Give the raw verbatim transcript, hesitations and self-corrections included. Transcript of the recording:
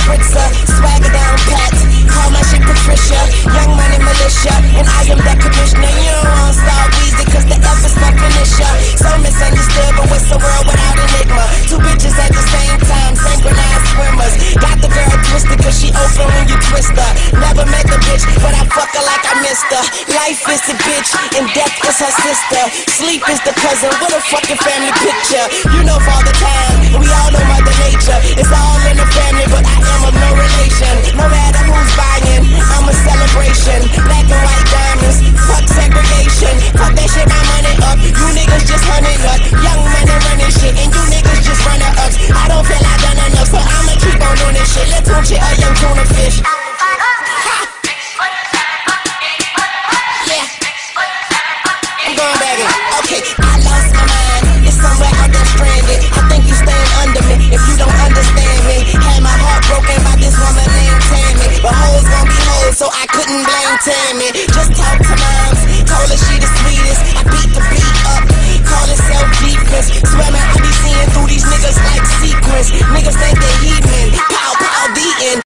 spritzer, swagger down pat. Call my shit Patricia, young money militia, and I am the commissioner. You don't want star Weezy, cause the F is my finisher. So misunderstood, but what's the world without enigma? Two bitches at the same time, synchronized swimmers. Got the girl twisted, cause she open when you twist her. Never met the bitch, but I fuck her like I missed her. Life is the bitch, and death is her sister. Sleep is the cousin, what a fucking family picture. You know Father Time, and we all know Mother Nature. It's all in the family, but I am of no relation. No matter who's buying, I'm a celebration. Black and white diamonds, fuck segregation. Fuck that shit, my money up. You niggas just hunting up. Young money running shit, and you niggas just running ups. I don't feel I done enough, so I'ma keep on doing this shit. Let's punch it, a young tuna fish. Okay, I lost my mind, it's somewhere out there stranded. I think you stand under me if you don't understand me. Had my heart broken by this woman named Tammy, but hoes gon' be hoes, so I couldn't blame Tammy. Just talk to moms, told her she the sweetest. I beat the beat up, call it self-defense.